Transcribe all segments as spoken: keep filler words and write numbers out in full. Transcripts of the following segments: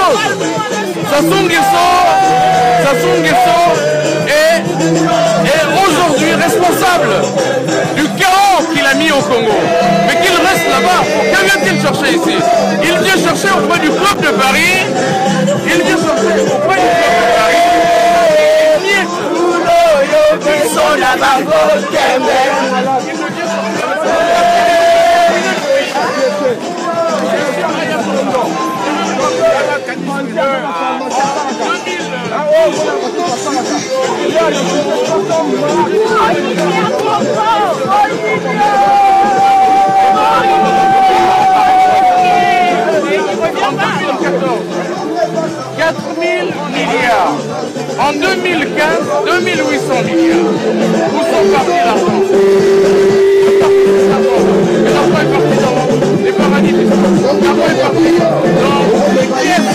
chose. Sassou Nguesso, Sassou Nguesso est, est aujourd'hui responsable du chaos qu'il a mis au Congo. Mais qu'il reste là-bas, que vient-il chercher ici? Il vient chercher auprès du peuple de Paris, il vient chercher auprès du peuple de Paris. Ils sont là-bas, quatre mille milliards. En deux mille quinze, deux mille huit cents milliards. Où sont partis l'argent? L'argent est parti dans les paradis fiscaux. L'argent est parti dans les pièces.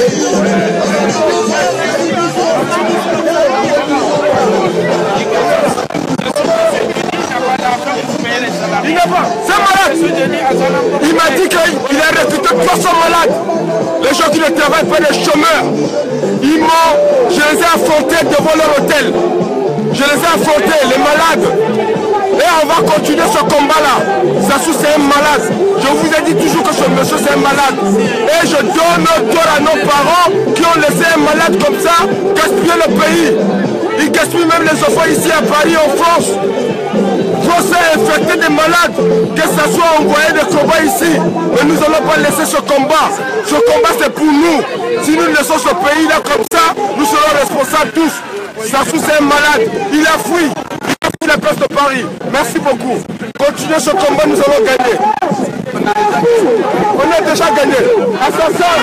Il n'a pas, c'est malade. Il m'a dit qu'il a recruté trois cents malades. Les gens qui ne travaillent pas, les chômeurs. Ils m'ont, je les ai affrontés devant leur hôtel. Je les ai affrontés, les malades. Et on va continuer ce combat-là. Sassou, c'est un malade. Je vous ai dit toujours que ce monsieur, c'est un malade. Et je donne tort à nos parents qui ont laissé un malade comme ça gaspiller le pays. Ils gaspillent même les enfants ici à Paris, en France. Français infectés des malades, que ça soit envoyé des combats ici. Mais nous n'allons pas laisser ce combat. Ce combat, c'est pour nous. Si nous laissons ce pays-là comme ça, nous serons responsables tous. Sassou, c'est un malade. Il a fui. Il a fui la place de Paris. Merci beaucoup. Continuez ce combat, nous allons gagner. On a déjà gagné. Assassin.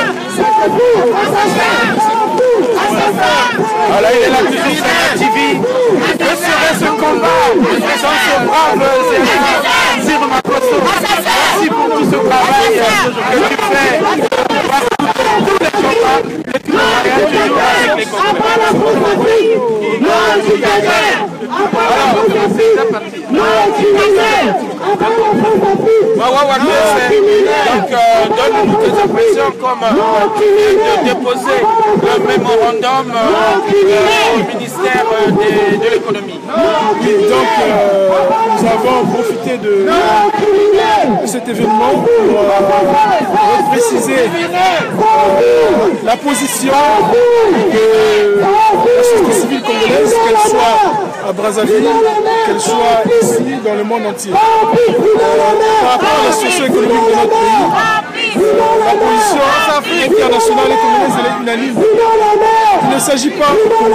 Voilà, il est là toujours sur la T V. Que serait ce combat sans ce brave Sir Makosso? Merci pour tout ce travail que tu fais. Tous les combats, les toujours avec les Donc, donne-nous tes impressions comme de déposer un mémorandum au ministère de, de l'économie. Donc, euh, nous avons profité de, de cet événement pour euh, préciser euh, la position de la société civile congolaise, qu'elle soit à Brazzaville, qu'elle soit ici dans le monde entier. Euh, par rapport à la situation économique de notre pays, la position internationale et congolaise elle est unanime. Il ne s'agit pas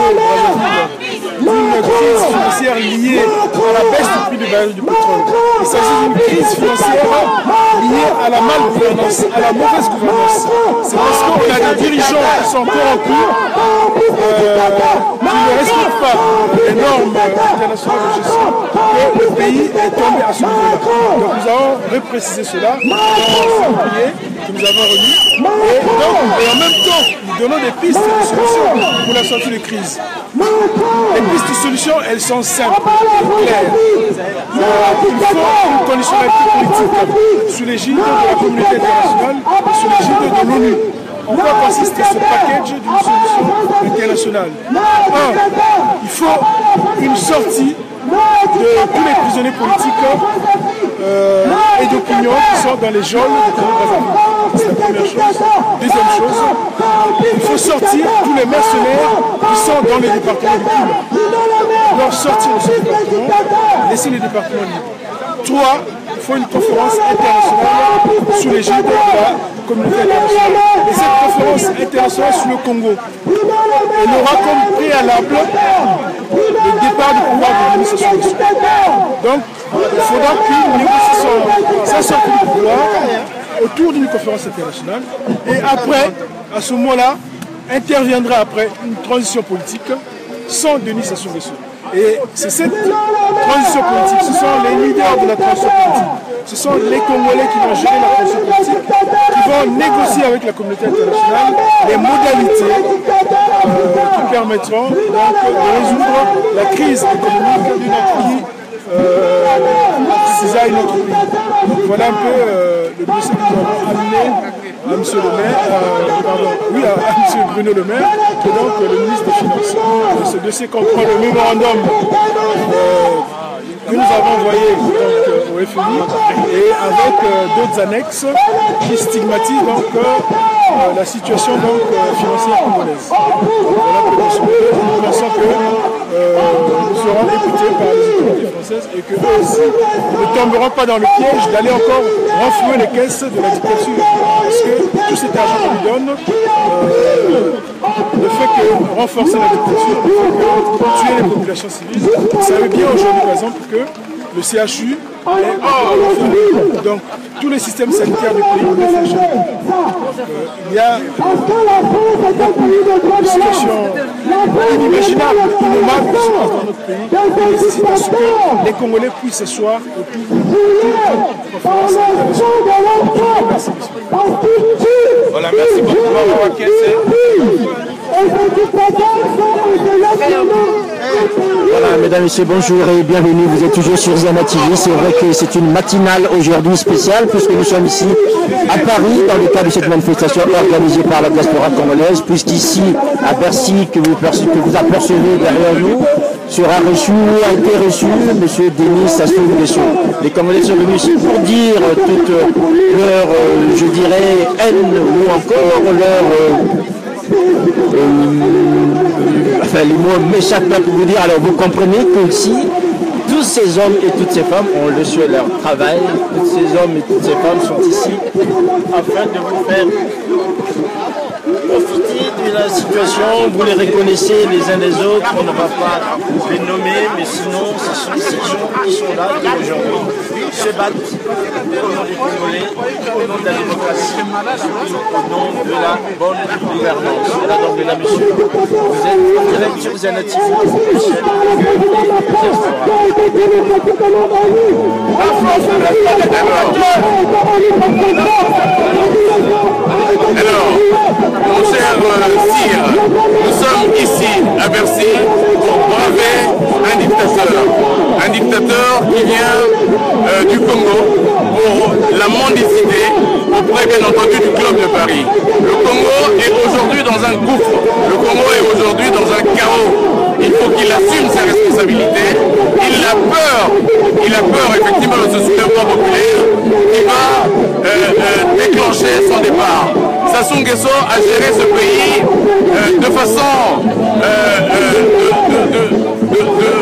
d'une crise financière liée à la baisse du prix du baril du pétrole. Il s'agit d'une crise financière liée à la malgouvernance, à la mauvaise gouvernance. C'est parce qu'on a des dirigeants qui sont corrompus, euh, qui ne respectent pas les normes internationales de gestion, que le pays est tombé à ce niveau-là. Donc nous avons reprécisé cela dans le bouclier que nous avons remis. Et, donc, et en même temps, nous donnons des pistes de solutions pour la sortie de crise. Les pistes de solutions, elles sont simples, claires. Euh, il faut une conditionnalité politique sous l'égide de la communauté internationale et sous l'égide de l'ONU. En quoi consiste ce package d'une solution internationale? Un, il faut une sortie de tous les prisonniers politiques euh, et d'opinion qui sont dans les geôles de Congo-Brazzaville. C'est la première chose. Deuxième chose, il faut sortir tous les mercenaires qui sont dans les départements libres. Leur sortir de ce département, laisser les départements libres. Trois, il faut une conférence internationale sous l'égide de la communauté internationale. Et cette conférence internationale sur le Congo, elle aura comme préalable le départ du pouvoir de l'administration. Donc, il faudra qu'une négociation soit sortie du pouvoir autour d'une conférence internationale. Et après, à ce moment-là, interviendra après une transition politique sans Denis Sassou Nguesso. Et c'est cette transition politique, ce sont les leaders de la transition politique, ce sont les Congolais qui vont gérer la transition politique, qui vont négocier avec la communauté internationale les modalités euh, qui permettront donc de résoudre la crise économique de notre pays, euh, cisaille notre pays. Donc voilà un peu euh, le dossier que nous avons amené à M. le maire, euh, pardon, oui, à, à M. Bruno Le Maire, qui est donc euh, le ministre des Finances. Euh, ce dossier comprend le mémorandum euh, que nous avons envoyé donc, euh, au F M I et avec euh, d'autres annexes qui stigmatisent donc euh, euh, la situation donc, euh, financière congolaise. Voilà que nous, nous pensons que euh, nous serons écoutés par les autorités françaises et qu'eux aussi ne tomberont pas dans le piège d'aller encore renflouer les caisses de la dictature. Parce que tout cet argent qu'on lui donne, euh, le fait que renforcer la dictature, le fait que tuer les populations civiles, vous savez bien aujourd'hui par exemple que le C H U est hors. Donc tous les systèmes sanitaires du pays ne fonctionnent pas. Euh, il y a une situation inimaginable, innommable qui se passe dans notre pays, qui nécessite à ce que les Congolais puissent s'asseoir autour d'une conférence internationale. Merci, monsieur. Voilà, merci beaucoup. Voilà, mesdames et messieurs, bonjour et bienvenue. Vous êtes toujours sur Ziana T V. C'est vrai que c'est une matinale aujourd'hui spéciale puisque nous sommes ici à Paris dans le cadre de cette manifestation organisée par la diaspora congolaise, puisqu'ici à Bercy, que vous, que vous apercevez derrière nous, sera reçu, a été reçu M. Denis Sassou Nguesso. Les Congolais sont venus ici pour dire toute leur, euh, je dirais, haine ou encore leur... Euh, Euh, enfin, les mots m'échappent là pour vous dire. Alors vous comprenez que si tous ces hommes et toutes ces femmes ont reçu leur travail, tous ces hommes et toutes ces femmes sont ici afin de vous faire profiter de la situation. Vous les reconnaissez les uns les autres, on ne va pas les nommer, mais sinon ce sont ces gens qui sont là aujourd'hui, se battent au nom des Congolais, au nom de la démocratie, au nom de la bonne gouvernance. Voilà donc, mesdames et messieurs, vous êtes en direct sur Ziana T V, la chaîne Alors, mon cher Sire, nous sommes ici à Bercy pour braver un dictateur. Un dictateur qui vient euh, du Congo pour la mendicité auprès bien entendu du Club de Paris. Le Congo est aujourd'hui dans un gouffre. Le Congo est aujourd'hui dans un chaos. Il faut qu'il assume ses responsabilités. Il a peur, il a peur effectivement de ce soulèvement populaire qui va euh, euh, déclencher son départ. Sassou Nguesso a géré ce pays euh, de façon euh, euh, de, de, de, de,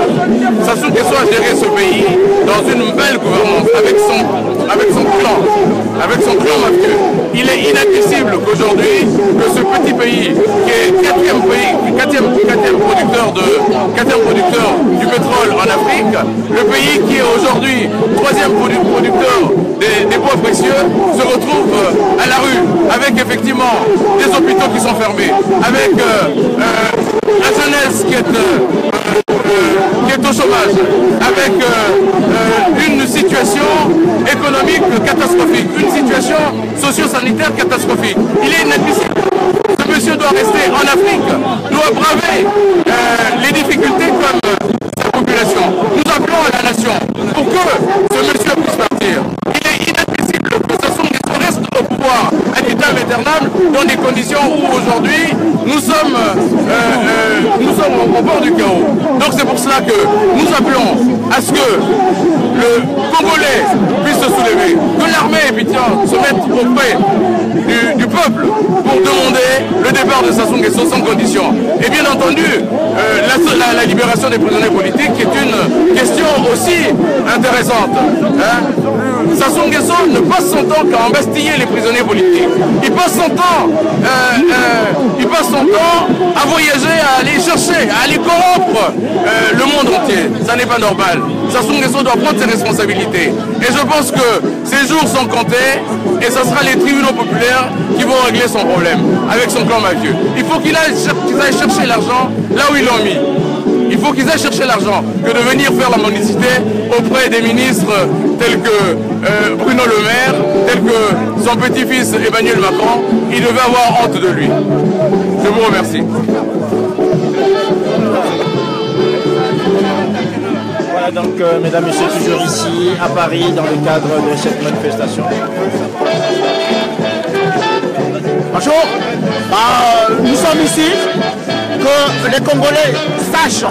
de, Sassou Nguesso a géré ce pays dans une belle gouvernance avec son, avec son clan, avec son clan mafieux. Il est inadmissible qu'aujourd'hui, que ce petit pays, qui est quatrième pays, quatrième, quatrième producteur de, quatrième producteur du pétrole en Afrique, le pays qui est aujourd'hui troisième producteur des, des bois précieux, se retrouve à la rue avec effectivement des hôpitaux qui sont fermés, avec euh, euh, la jeunesse qui est, euh, euh, qui est au chômage, avec euh, euh, une situation économique catastrophique, une situation socio-sanitaire catastrophique. Il est inadmissible. Ce monsieur doit rester en Afrique, doit braver euh, les difficultés comme sa population. Nous appelons à la nation pour que ce monsieur puisse partir. Il est inadmissible que ce sont des restes au pouvoir à l'état éternel dans des conditions où aujourd'hui nous sommes, euh, euh, nous sommes au bord du chaos. Donc c'est pour cela que nous appelons à ce que le Congolais puisse se soulever, que l'armée se mette auprès du, du peuple pour demander le départ de Sassou Nguesso sans condition. Et bien entendu, euh, la, la, la libération des prisonniers politiques est une question aussi intéressante. Hein. Sassou Nguesso ne passe son temps qu'à embastiller les prisonniers politiques. Il passe son temps, euh, euh, il passe son temps à voyager, à aller chercher, à aller corrompre euh, le monde entier. Ça n'est pas normal. Sassou Nguesso doit prendre ses responsabilités. Et je pense que ces jours sont comptés et ce sera les tribunaux populaires qui vont régler son problème avec son clan mafieux. Il faut qu'ils aillent, qu'ils aillent chercher l'argent là où ils l'ont mis. Il faut qu'ils aillent chercher l'argent que de venir faire la mendicité auprès des ministres tels que euh, Bruno Le Maire, tels que son petit-fils Emmanuel Macron. Il devait avoir honte de lui. Je vous remercie. Voilà donc, euh, mesdames et messieurs, toujours ici à Paris dans le cadre de cette manifestation. Bonjour. Euh, nous sommes ici, que les Congolais sachent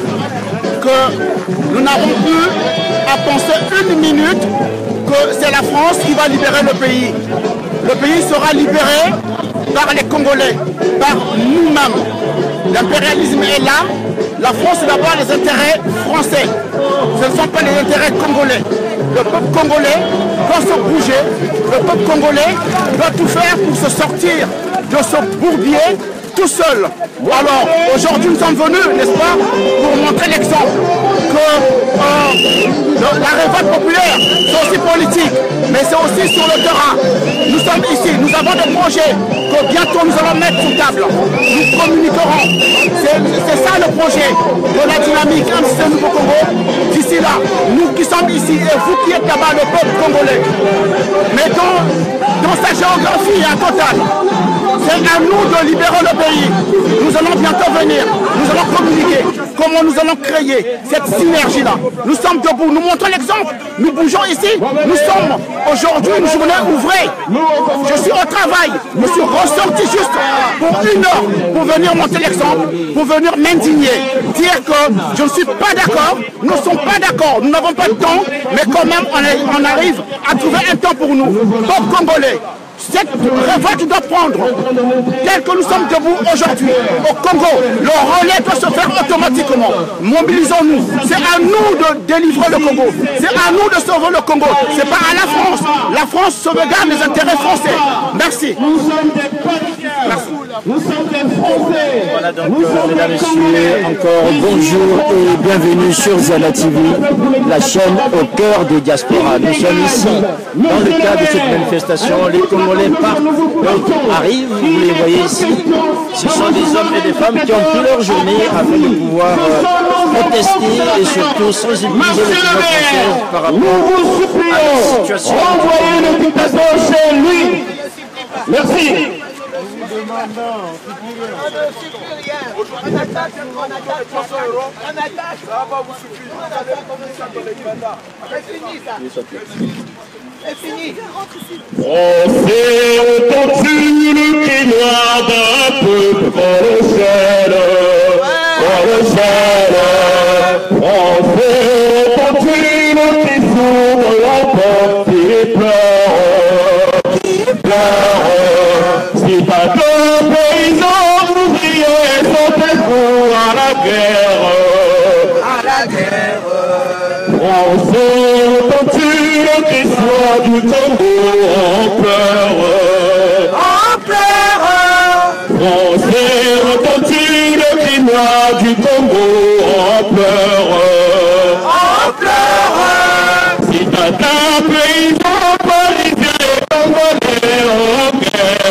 que nous n'avons plus à penser une minute que c'est la France qui va libérer le pays. Le pays sera libéré par les Congolais, par nous-mêmes. L'impérialisme est là. La France est d'abord les intérêts français. Ce ne sont pas les intérêts congolais. Le peuple congolais doit se bouger. Le peuple congolais doit tout faire pour se sortir de ce bourbier tout seul. Alors, aujourd'hui, nous sommes venus, n'est-ce pas, pour montrer l'exemple que euh, la révolte populaire, c'est aussi politique, mais c'est aussi sur le terrain. Nous sommes ici, nous avons des projets que bientôt nous allons mettre sur table. Nous communiquerons. C'est ça le projet de la dynamique, un système nouveau Congo. D'ici là, nous qui sommes ici et vous qui êtes là-bas, le peuple congolais. Mais dans, dans sa géographie, un total. C'est à nous de libérer le pays. Nous allons bientôt venir. Nous allons communiquer. Comment nous allons créer cette synergie-là. Nous sommes debout. Nous montrons l'exemple. Nous bougeons ici. Nous sommes aujourd'hui une journée ouvrée. Je suis au travail. Je suis ressorti juste pour une heure pour venir montrer l'exemple, pour venir m'indigner. Dire que je ne suis pas d'accord. Nous ne sommes pas d'accord. Nous n'avons pas de temps. Mais quand même, on arrive à trouver un temps pour nous. Peuple congolais. Cette révolte doit prendre, tel que nous sommes debout aujourd'hui au Congo, le relais doit se faire automatiquement. Mobilisons-nous. C'est à nous de délivrer le Congo. C'est à nous de sauver le Congo. C'est pas à la France. La France sauvegarde les intérêts français. Merci. Merci. Nous sommes des Français. Voilà donc, euh, mesdames et messieurs, encore bonjour et bienvenue sur Zana T V, la chaîne au cœur des diasporas. Nous sommes ici dans le cadre de cette manifestation. Les Congolais partent, d'autres arrivent, vous les voyez ici. Ce sont des hommes et des femmes qui ont pris leur journée afin de pouvoir euh, protester et surtout sensibiliser les pouvoirs français par rapport à la situation. Envoyez le dictateur chez lui. Merci. On ne suffit rien. On attaque, on attaque, on attaque. Ça va pas vous suffire. C'est fini ça. C'est fini. Français, entends-tu le cri noir d'un peuple colossal, colossal. Français, entends-tu le cri sourd de l'enfant qui pleure, qui pleure. Si pas de paysans ouvriers sont debout à la guerre, à la guerre. Français, entends-tu le cri soir du Congo en pleurs, en pleurs. Français, entends-tu le cri noir du Congo en pleurs, en pleurs. Si t'as un paysan parisien congolais en guerre,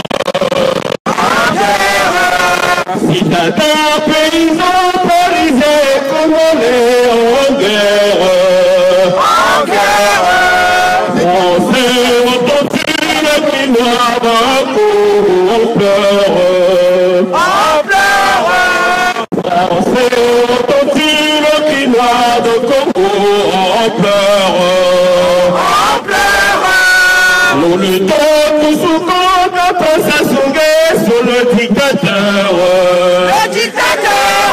si t'as un paysan parisien congolais en guerre, en guerre. Français, entends-tu le cri noir d'un Congo en pleurs, en pleurs. Français, entends-tu le cri noir de Congo en pleurs, en pleurs. Nous luttons tous sous contre Sassou Nguesso sur le dictateur. Le dictateur.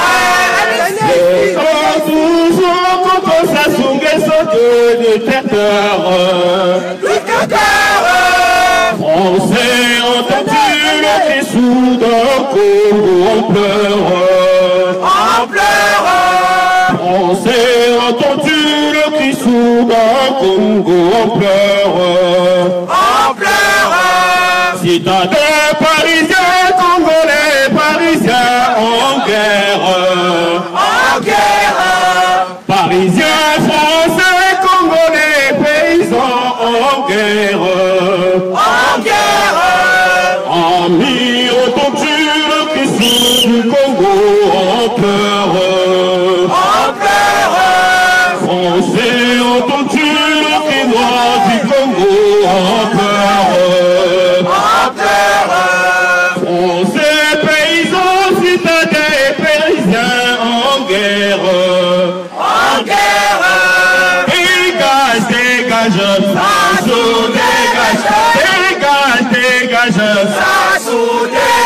Toujours contre Sassou Nguesso de dictateur. Dictateur. Français, entends-tu le cri sourd d'un Congo en pleurs, en pleurs. Français, entends-tu le cri sourd d'un Congo en pleurs, en pleurs. Si t'as des Parisiens, Congolais, Parisiens en guerre, en guerre. Parisiens, Français, Congolais, paysans en guerre, en guerre. Amis, entends-tu le cri sourd du Congo en pleurs, en pleurs. Français, entends-tu le cri noir du Congo en pleurs, en pleurs. Français, paysans, citadins, Parisiens en guerre, en guerre. Dégage, dégage, Sassou, dégage, dégage, dégage, Sassou, dégage.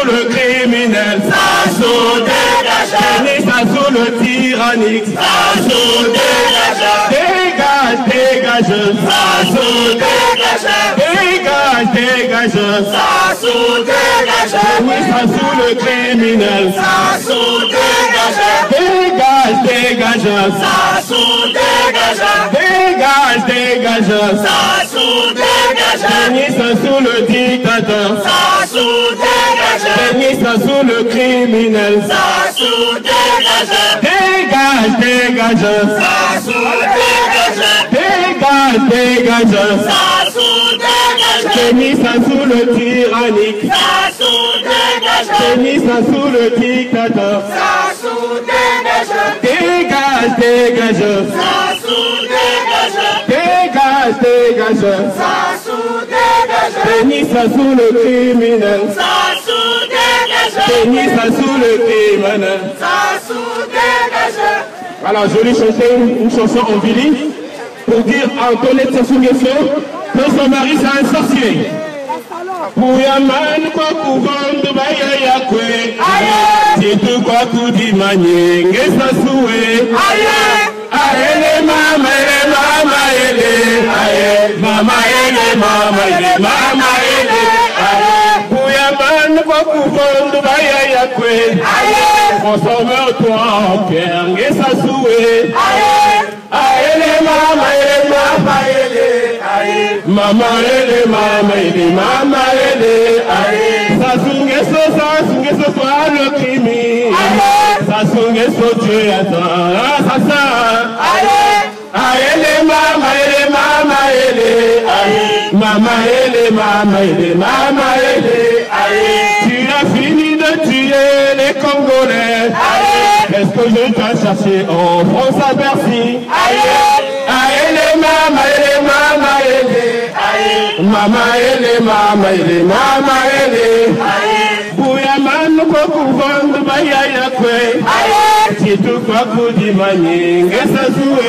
le criminel. Sassou dégage. Béni Sassou le tyrannique. Sassou dégage. Dégage, dégage. Sassou dégage. Dégage, dégage. Sassou dégage. Béni Sassou le criminel. Sassou dégage. Dégage, dégage. Sassou dégage. Dégage, dégage. Sassou dégage. Béni Sassou le dictateur. Sassou dégage. Béni Sassou le criminel. Sassou dégage. Dégage, dégage. Sassou dégage. Dégage, dégage. Sassou dégage. Béni Sassou le tyrannique. Sassou dégage. Béni Sassou le dictateur. Sassou dégage. Dégage, dégage. Sassou dégage. Dégage, dégage. Sassou dégage. Béni Sassou le criminel. Sassou dégage. Béni Sassou le criminel. Sassou dégage. Alors je lui chanter une, une chanson en Vili pour dire à Antoinette Sassou Nguesso que son mari c'est un sorcier. Pouyaman kwa kuvandu baya yakwe. Titu kwa kudimanye ngesasue. Aele mama ele mama ele. Mama ele mama ele mama ele. Pouyaman kwa kuvandu baya yakwe. Transforme-toi en pierre ngesasue. Aele mama ele mama ele. Mama ele mama ele mama ele. Sassou Nguesso, Sassou Nguesso, toi le crime. Sassou Nguesso, tu es un assassin. Aele mama ele mama ele. Mama ele mama ele mama ele. Tu as fini de tuer les Congolais. Est-ce que je dois chercher en France à Bercy? Aele mama ele mama ele. Mama ele mama ele mama ele. Bouyaman ko kuvandu baya yakwe. Titu kwa kudimanye ngesasue.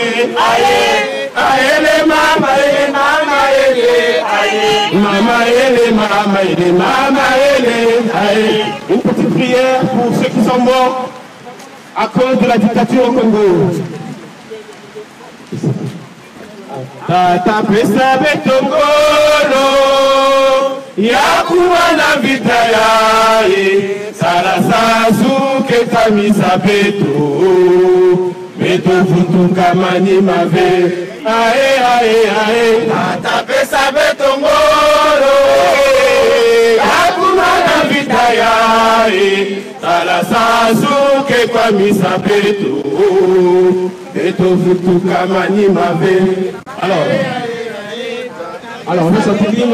Aele mama ele mama ele. Mama ele mama ele mama ele. Une petite prière pour ceux qui sont morts à cause de la dictature au Congo. Tata pesa betongolo yakuwa na vita yae sala sasu ketamisa beto beto futuka mani mave ae ae ae. Tata pesa betongolo yakuwa na vita yae sala sasu ketamisa beto beto futuka mani mave. Alors, alors on va sortir l'hymne.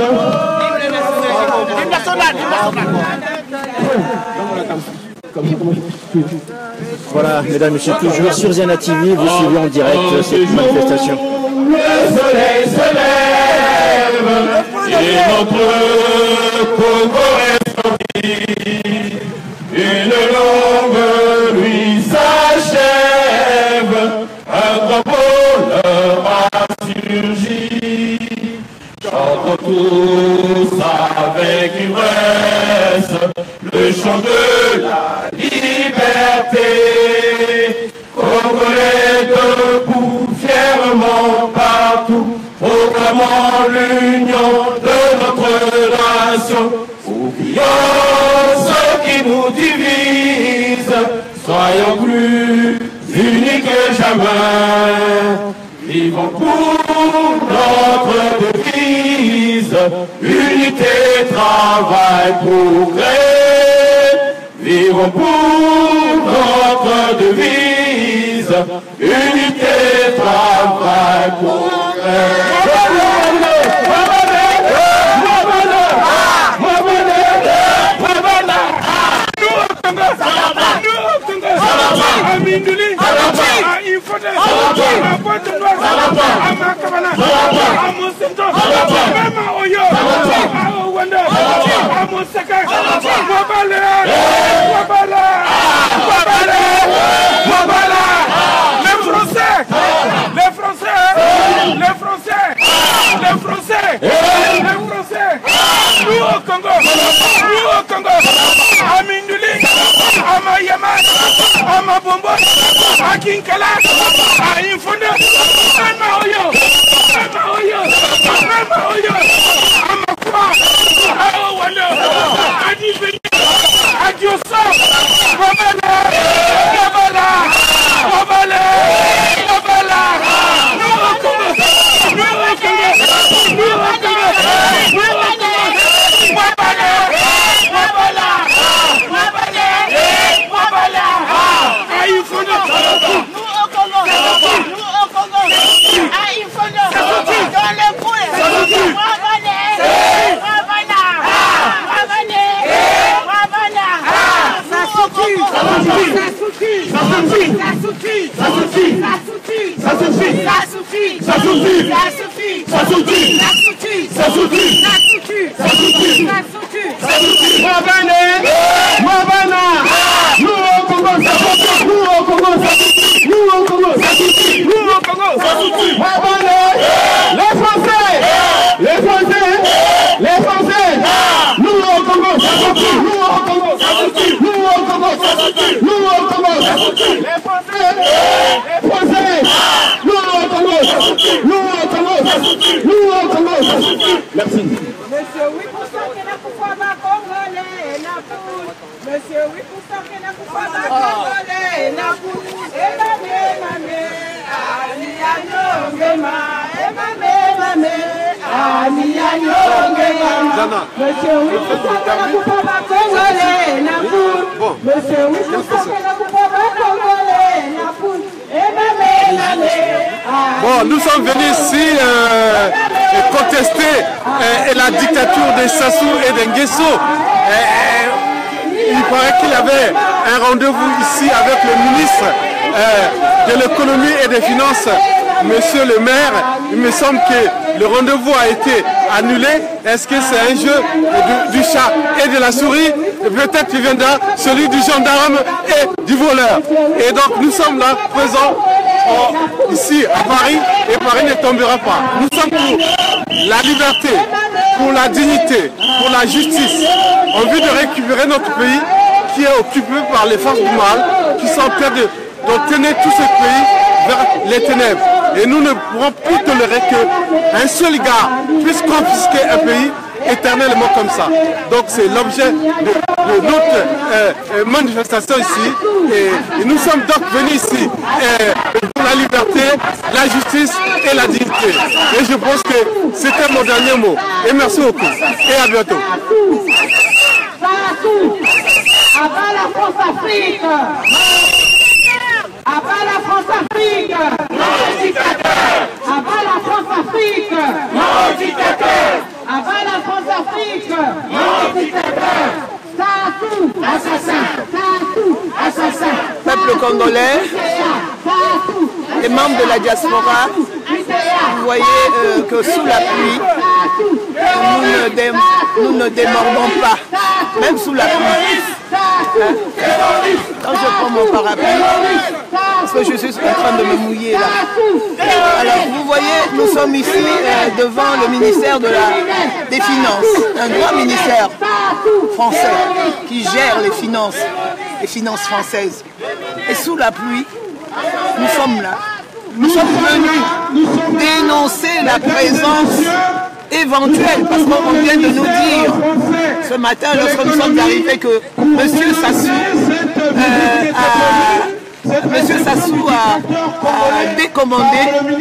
Voilà, mesdames et messieurs, toujours sur Zena T V, vous suivez en direct cette manifestation. Le soleil se lève et notre Congo est sorti. Une longue nuit s'achève, un grand bonheur a surgi. Chantons tous avec ivresse le chant de la liberté. Congolais debout fièrement partout, proclamant l'union de notre nation. Oublions ce qui nous divise, soyons plus unis que jamais. Vivons pour notre devise, unité, travail, progrès. Vivons pour notre devise, unité, travail, progrès. Les Français, les Français, les Français. suffit, ça suffit, ça suffit, ça suffit, ça suffit, ça suffit, ça suffit, ça suffit, ça suffit, ça suffit, ça suffit, ça suffit, ça suffit, ça suffit, ça suffit. Mabane, Mabana, nous au Congo, ça suffit, nous au Congo, ça suffit, nous au Congo, ça suffit, nous au Congo, ça suffit. Mabane, les Français, les Français, les Français, nous au Congo, ça suffit, nous au Congo, ça suffit, nous au Congo, ça suffit, nous au Congo, ça suffit. Les Français, les Français, nous au Congo, ça suffit, nous au Congo, ça suffit, nous au Congo, ça suffit. Merci. Monsieur huit pour cent qui n'a pas ma Congolais, n'a pour. Monsieur huit pour cent qui n'a pas ma Congolais, n'a pour. Et ma mère, ma mère, Ani Anyongema, et ma mère, ma mère, Ani Anyongema. Monsieur huit pour cent qui n'a pas ma Congolais, n'a pour. Monsieur huit pour cent qui n'a pas ma Congolais, n'a pour. Et ma mère, ma mère. Bon, nous sommes venus ici euh, contester euh, la dictature de Sassou et d'Nguesso. Euh, il paraît qu'il y avait un rendez-vous ici avec le ministre euh, de l'économie et des finances, monsieur le maire. Il me semble que le rendez-vous a été annulé. Est-ce que c'est un jeu du, du chat et de la souris? Peut-être qu'il viendra celui du gendarme et du voleur. Et donc nous sommes là présents Oh, ici à Paris, et Paris ne tombera pas. Nous sommes pour la liberté, pour la dignité, pour la justice. On veut de récupérer notre pays qui est occupé par les forces du mal, qui sont en train de, de tenir tout ce pays vers les ténèbres. Et nous ne pourrons plus tolérer qu'un seul gars puisse confisquer un pays éternellement comme ça. Donc c'est l'objet de, de notre euh, manifestation ici. Et, et nous sommes donc venus ici euh, pour la liberté, la justice et la dignité. Et je pense que c'était mon dernier mot. Et merci beaucoup. Et à bientôt. Avant la France-Afrique, avant la France-Afrique, non dictateur. Avant la France-Afrique, non dictateur. Avant la France-Afrique, non dictateur. Sassou, assassin. Sassou, assassin. Peuple congolais, les membres de la diaspora, vous voyez euh, que sous la pluie, nous ne, dé nous ne démordons pas, même sous la pluie. Hein? Quand je prends mon parapluie, parce que je suis en train de me mouiller là. Alors vous voyez, nous sommes ici euh, devant le ministère de la, des Finances, un grand ministère français qui gère les finances, les finances françaises. Et sous la pluie, nous sommes là. Nous sommes venus dénoncer la présence éventuelle, parce qu'on vient de nous dire ce matin, lorsque nous sommes arrivés, que M. Sassou euh, a, Monsieur Sassou a, a décommandé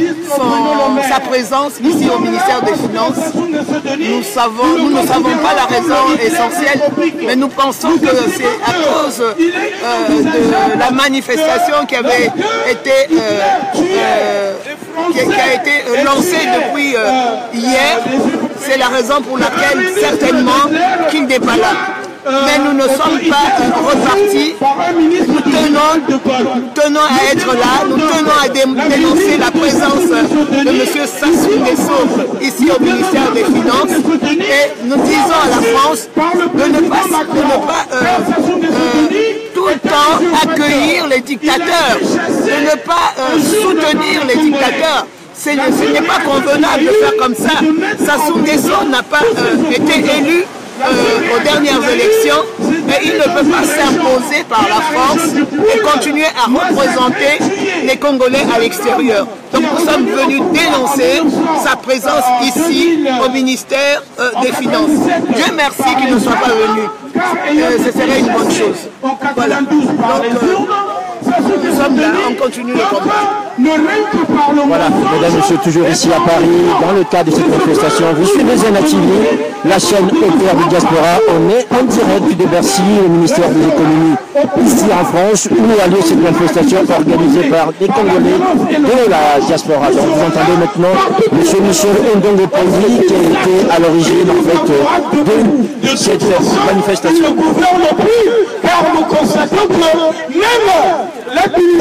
son, sa présence ici au ministère des Finances. Nous, savons, nous ne savons pas la raison essentielle, mais nous pensons que c'est à cause euh, de la manifestation qui avait été, euh, euh, qui, qui a été lancée depuis euh, hier. C'est la raison pour laquelle certainement qu'il n'est pas là. Mais nous ne sommes pas euh, repartis. Nous tenons, tenons à être là, nous tenons à dé dénoncer la présence de M. Sassou Nguesso ici au ministère des Finances. Et nous disons à la France de ne pas, de ne pas euh, euh, tout le temps accueillir les dictateurs, de ne pas euh, soutenir les dictateurs. Ce n'est pas convenable de faire comme ça. Sassou Nguesso n'a pas euh, été élu Euh, aux dernières élections, mais il ne peut pas s'imposer par la France et continuer à représenter les Congolais à l'extérieur. Donc nous sommes venus dénoncer sa présence ici au ministère euh, des Finances. Dieu merci qu'il ne soit pas venu. Euh, ce serait une bonne chose. Voilà. Donc euh, nous sommes là, on continue le combat. Voilà, mesdames et messieurs, toujours ici à Paris, dans le cadre de cette manifestation, vous suivez Zen A T V, la chaîne au cœur du diaspora. On est en direct de Bercy, le ministère de l'économie, ici en France, où a lieu cette manifestation organisée par des Congolais de la diaspora. Donc vous entendez maintenant M. Michel Ndongo Pongi, qui a été à l'origine en fait de cette manifestation. Car nous constatons que même les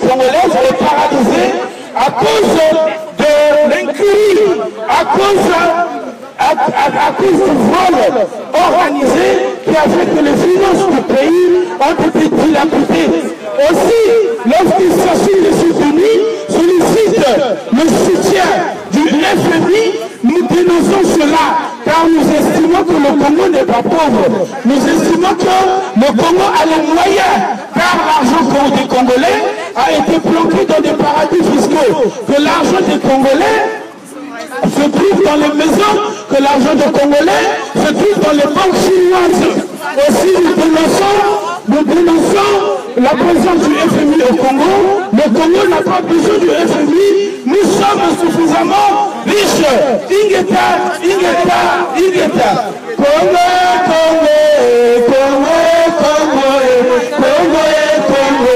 congolaise est paralysée à cause de l'incurie, à cause, à, à, à cause du vol organisé qui a fait que les finances du pays ont été dilapidées. Aussi, lorsqu'il s'agit de soutenir, sollicite le soutien du F M I, nous dénonçons cela, car nous estimons que le Congo n'est pas pauvre. Nous estimons que le Congo a les moyens, car l'argent des Congolais a été planqué dans des paradis fiscaux, que l'argent des Congolais se trouve dans les maisons, que l'argent des Congolais se trouve dans les banques chinoises. Aussi, nous dénonçons, nous dénonçons la présence du F M I au Congo. Le Congo n'a pas besoin du F M I. Nous sommes suffisamment riches. Ingeta, Ingeta, Ingeta. Congo, Congo, Congo, Congo, Congo, Congo.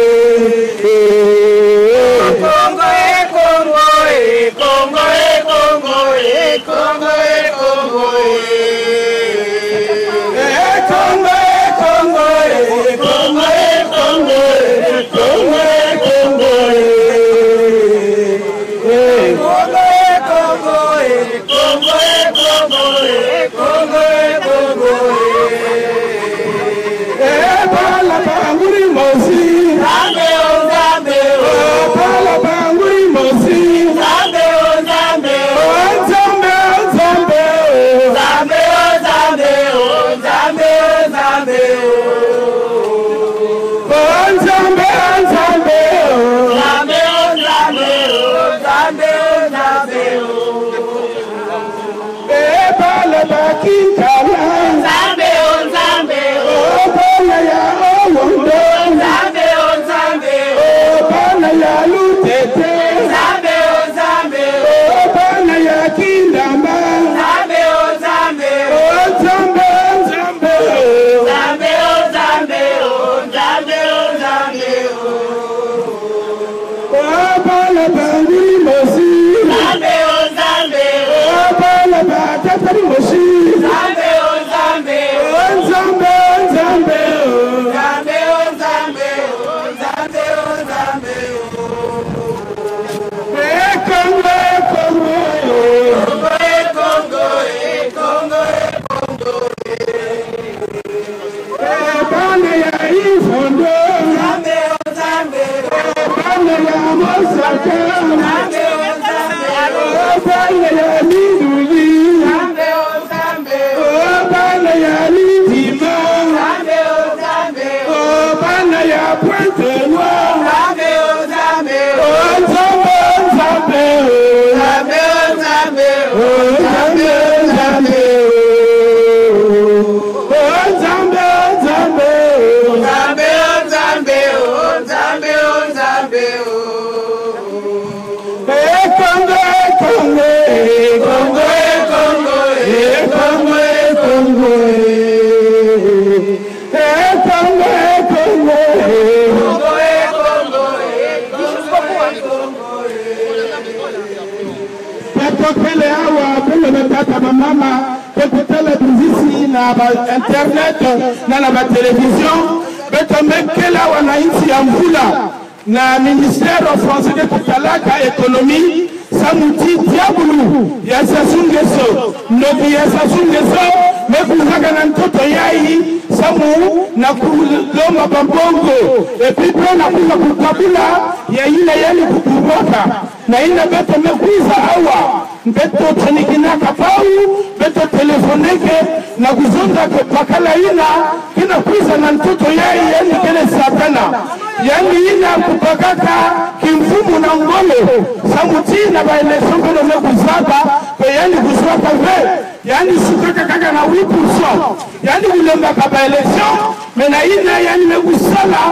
Internet na la télévision betomekela wananchi ya mvula na ministère français de kutalaka économie samuti diabulu ya sasungeso ndoki ya sasungeso mekuzaka na mtoto yai samu na kuloma bambongo epi pe na kuza kukabula ya ile yali kukuboka na ina beto mekuiza awa beto tenikinaka pau beto telefoneke na kuzonda pakala ina kina kuiza na mtoto yai yani kene satana yani ina kupakaka kimfumu na ngolo samuti na baelektion kene mekuzaba pe yani kuzwaka ve yani sukaka kaka na huit pour cent yani ulemba kaba election mena ina yani mekusala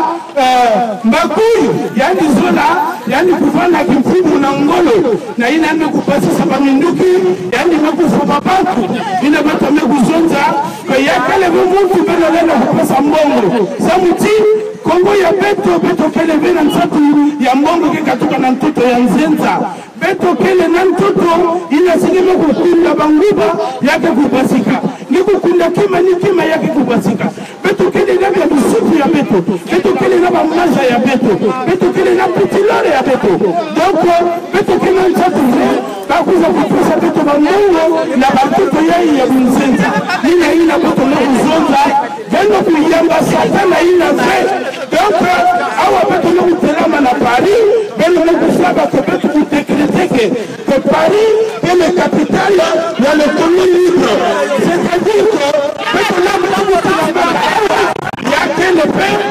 mbakuyu yani zola yani kufana kimfumu na ngolo na ina mekupasisa baminduki yani mekufa bantu ina bata mekuzonza pe yakale muntu belelena kupasa mbongo samuti Kongo ya beto beto kele vena nsatu ya mbongo kikatuka na mtoto ya nzenza beto kele na mtoto ina sinime kukunda banguba yake kubasika niku kunda kima ni kima yake kubasika beto kele na ya misufu ya beto beto kele na ba maja ya beto beto kile na pitilore ya beto donc beto kile nchatu bakuza kupusa beto ba mungu na batoto yai ya bunzenza nina ina beto na kuzonza beno kuyamba satana ina fe donc awa beto na kutelama na Paris beno na kusaba ko beto kutekreteke que Paris est la capitale de l'économie libre, c'est-à-dire que beto na mlango wa il y a que le père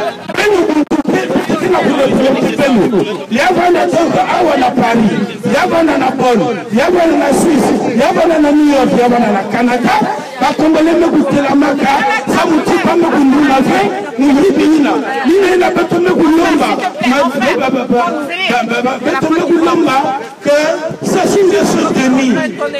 yavana toka awa na Paris, yavana na Bonn, yavana na Suisse, yavana na New York, yavana na Canada, bakongole mekutela maka samuti pame kundula fe muhibina nina ina beto mekulomba beto mekulomba que ça change sur demi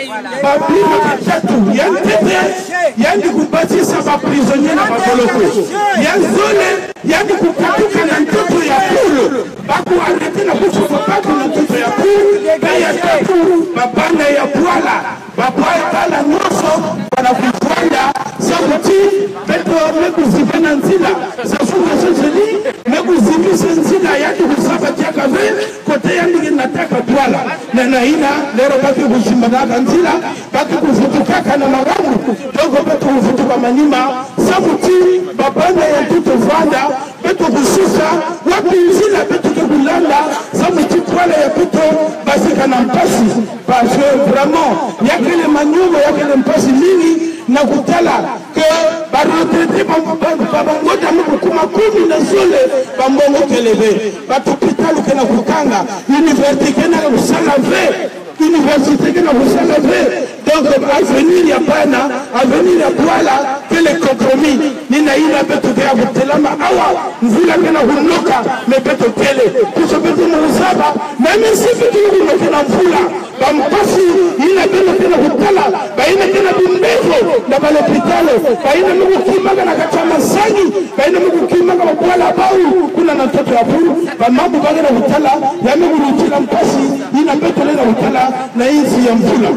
babli makatu yantete yandi kubati sa prisonnier na bakoloko yanzole yandi kukatuka na ntoto ya pulu baku arete na kufa baku na ntoto ya pulu ya tatu babana ya bwala babaya kala noso para kufuanda sabuti beto mekuzibena nzila safunga soseli mekuzibisa nzila yandi kusaba tiaka ve kote yandi nataka bwala na naina lero baki kushimana nzila baki kufutukaka na magamu dogo beto kufutuka manima sabuti babana ya tuto vanda beto kususa wapi nzila beto kulanda sabuti bwala ya beto basika na mpasi parce que vraiment yake le manyumo yake le mpasi mingi na kutala que ba retraité babangota mukuma kumi na zole bambongo kelebe batopitalu kena kutanga université kena kusala ve université kena kusala ve donc avenir ya bana avenir ya bwala que le compromis nina ina beto ya kutelama awa mvula kena kunoka me beto kele kuso beto muzaba même si beto kunoka na mvula bampasi ina beno kena kutala baina kena bimbevo na balopitalo baina mukukimanga na kachama sangi baina mukukimanga bwala bau kuna na mtoto ya buru bamabu bagena kutala yamegurutila mpasi ina beto lena kutala na inzi ya mvula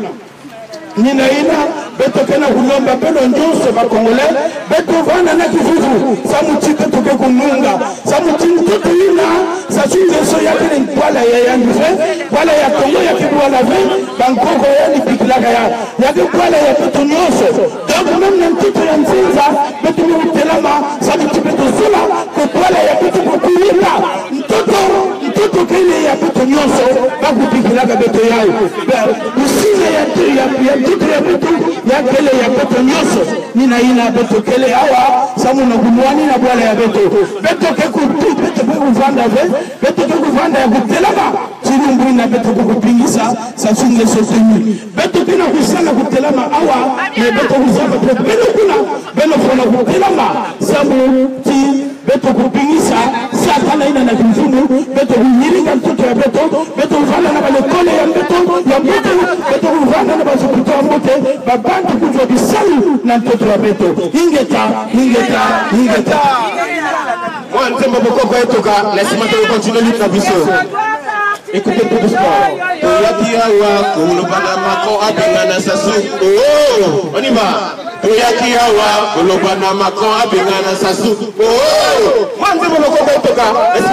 nina ina beto kena kulomba pelo njonso bakongole beto vana na kifufu samuti beto ke kununga samuti mtoto ina sachunge so yake ni kwala ya yandufe kwala ya kongo yake kwala ve bankoko ya ni pikilaka ya yake kwala ya beto nyoso donc même na mtoto ya nzinza beto ni utelama samuti beto zula kwa kwala ya beto kukulinda mtoto mtoto kene ya beto nyoso bakupikilaka beto yao usine ya ya mtoto ya beto ya kele ya beto nyoso nina ina beto kele awa samu na kumwani na bwala ya beto beto ke kutu beto ke kuvanda ve beto ke kuvanda ya kutelama chirumbu ina beto ke kupingisa sasunge sotemi beto kina kusana kutelama awa ne beto kuzaba beno kuna beno fona kutelama samu ti beto kupingisa satana ina na kifumu beto kunyiringa mtoto ya beto beto kuvanda na balekole ya beto ya beto beto kuvanda na bazopito ya mbote babantu kujwa bisalu na mtoto ya beto ingeta ingeta ingeta moi nzembo bokoko etoka laissez-moi te continuer l'hymne biso écoutez tout doucement toyaki awa kolobana mako abengana sasu oh on y va toyaki awa kolobana mako abengana sasu oh moi nzembo bokoko etoka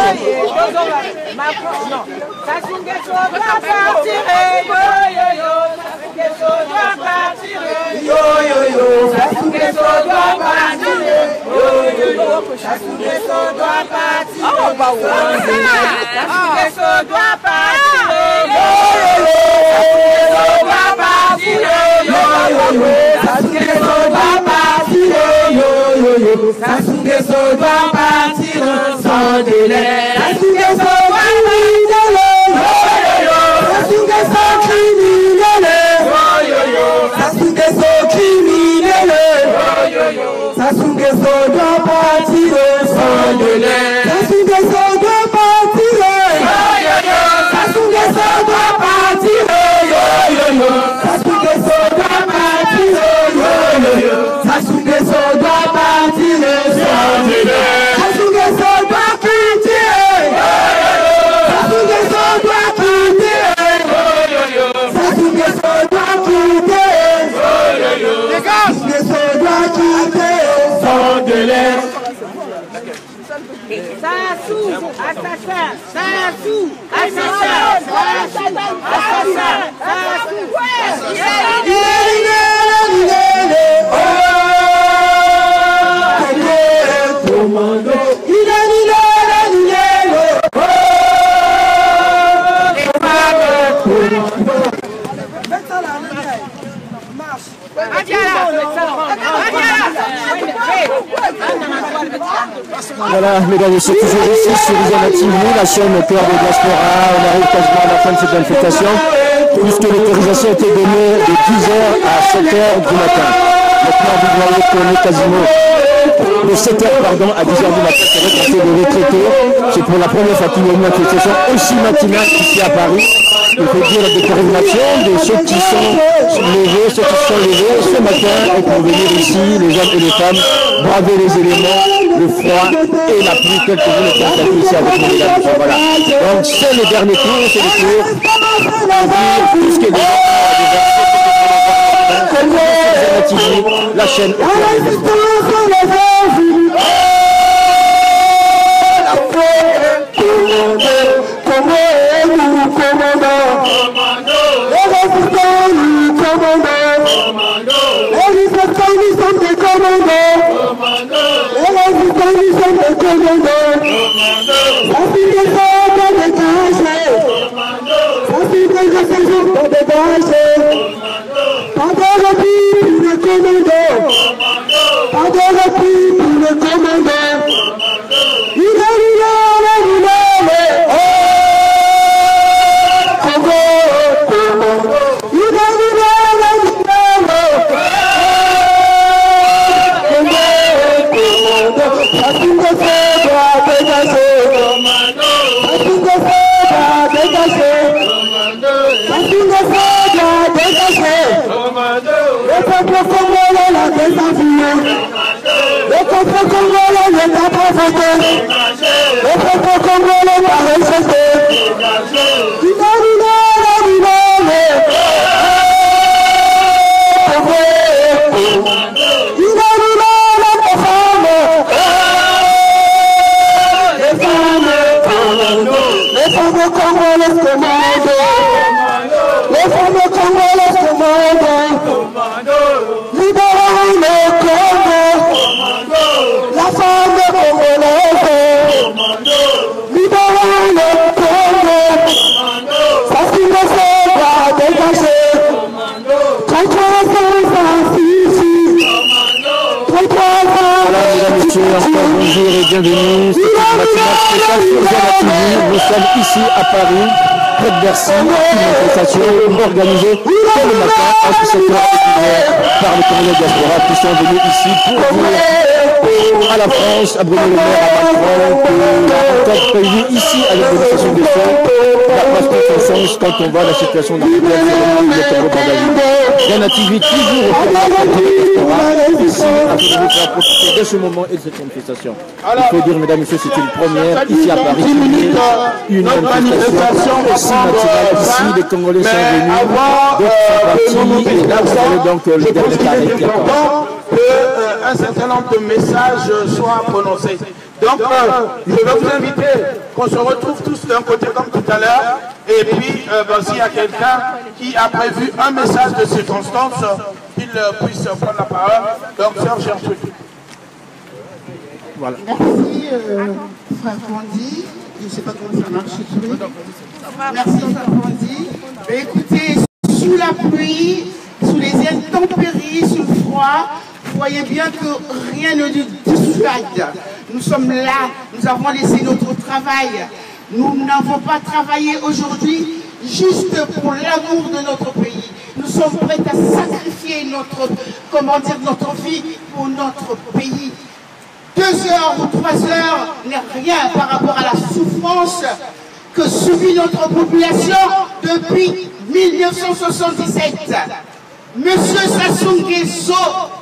Sassou Nguesso doit partir, yo yo yo. Sassou Nguesso doit partir, yo yo yo. Sassou Nguesso doit partir, yo yo yo. Sassou Nguesso doit partir, yo yo yo. Sassou Nguesso doit partir, yo yo yo. Sassou Nguesso doit partir, yo yo yo. Sassou Nguesso doit partir sans délai. Sassou Nguesso Sassou Nguesso doit partir sans délai. Sassou Nguesso doit partir. Sassou Nguesso doit partir. Sassou Nguesso doit partir. Sassou Nguesso doit partir sans délai. Sassou Nguesso doit partir. Sassou, assassin, Sassou, assassin, assassin, Sassou, commando, Voilà, mesdames et messieurs, toujours ici sur Izana T V, la chaîne au cœur de Diaspora. On arrive quasiment à la fin de cette manifestation, puisque l'autorisation a été donnée de dix heures à sept heures du matin. Maintenant, vous voyez qu'on est quasiment de sept heures pardon, à dix heures du matin, c'est vrai qu'on fait des retraités. C'est pour la première fois qu'il y a une manifestation aussi matinale ici à Paris. Il faut dire la détermination de ceux qui sont levés, ceux qui sont levés ce matin et pour venir ici, les hommes et les femmes, braver les éléments, le froid et la pluie, tel que vous le constatez ici avec nous, mesdames. Voilà. Donc c'est le dernier tour, c'est le tour pour dire tout ce qui est des la chaîne au cœur des Bonjour et bienvenue. C'est une matinale spéciale sur Izana T V. Nous sommes ici à Paris, près de Bercy, une manifestation organisée dès le matin entre sept heures et dix heures par le Congolais Diaspora qui sont venus ici pour dire à la France, à Bruno Le Maire, à Macron, que la rencontre prévue ici à l'organisation des feux n'a pas de sens quand on voit la situation dans laquelle c'est le Congo Bangali. Izana T V toujours au cœur de Diaspora ici, afin de vous profiter de ce moment et de cette manifestation. Il faut dire, mesdames et messieurs, c'est une première ici à Paris, une manifestation aussi matinale ici. Les Congolais sont venus, d'autres sont partis, et là vous avez donc le dernier carré qui attend. Un certain nombre de messages soient prononcés. Donc, euh, je vais vous inviter qu'on se retrouve tous d'un côté comme tout à l'heure. Et puis, euh, ben, s'il y a quelqu'un qui a prévu un message de circonstance, qu'il euh, puisse prendre la parole. Donc, sœur Gertrude. Voilà. Merci, euh, frère Fondi. Je ne sais pas comment ça marche. Merci, frère Fondi. Écoutez, sous la pluie, sous les intempéries, sous le froid, vous voyez bien que rien ne nous dissuade. Nous sommes là, nous avons laissé notre travail. Nous n'avons pas travaillé aujourd'hui juste pour l'amour de notre pays. Nous sommes prêts à sacrifier notre, comment dire, notre vie pour notre pays. Deux heures ou trois heures n'est rien par rapport à la souffrance que subit notre population depuis mille neuf cent soixante-dix-sept. Monsieur Sassou Nguesso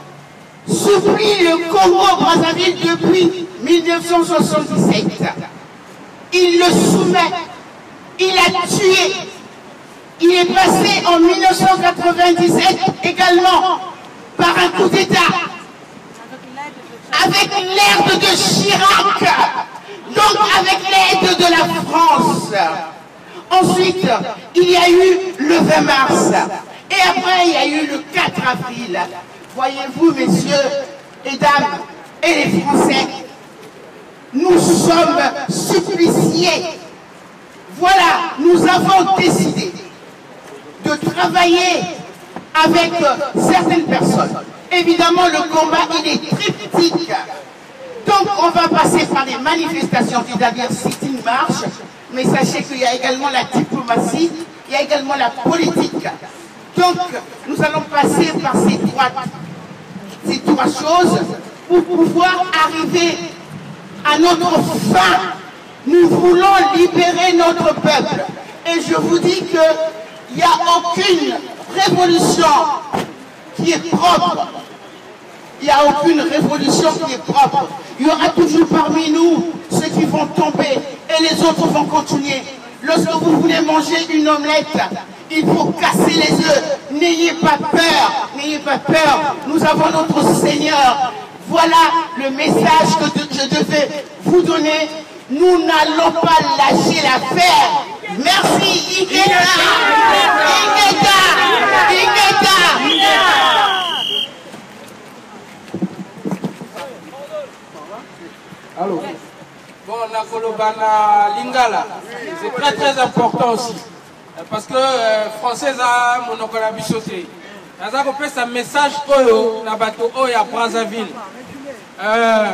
supplie le Congo-Brazzaville depuis mille neuf cent soixante-dix-sept. Il le soumet, il a tué. Il est passé en mille neuf cent quatre-vingt-dix-sept également par un coup d'État avec l'aide de Chirac, donc avec l'aide de la France. Ensuite, il y a eu le vingt mars, et après il y a eu le quatre avril. Voyez-vous, messieurs et dames, et les Français, nous sommes suppliciés. Voilà, nous avons décidé de travailler avec certaines personnes. Évidemment, le combat, il est triptyque. Donc, on va passer par les manifestations, c'est-à-dire sit-in marche, mais sachez qu'il y a également la diplomatie, il y a également la politique. Donc, nous allons passer par ces trois, ces trois choses pour pouvoir arriver à notre fin. Nous voulons libérer notre peuple. Et je vous dis qu'il n'y a aucune révolution qui est propre. Il n'y a aucune révolution qui est propre. Il y aura toujours parmi nous ceux qui vont tomber et les autres vont continuer. Lorsque vous voulez manger une omelette, il faut casser les œufs. N'ayez pas peur, n'ayez pas peur. Nous avons notre Seigneur. Voilà le message que je devais vous donner. Nous n'allons pas lâcher l'affaire. Merci, Ingeta. Ingeta. Ingeta. Allô. Bon, Nakolobana Lingala, c'est très très important aussi. Parce que euh, Français a monocola bichoté. Naza ko pesa message oyo na bato oyo à Brazzaville. Euh,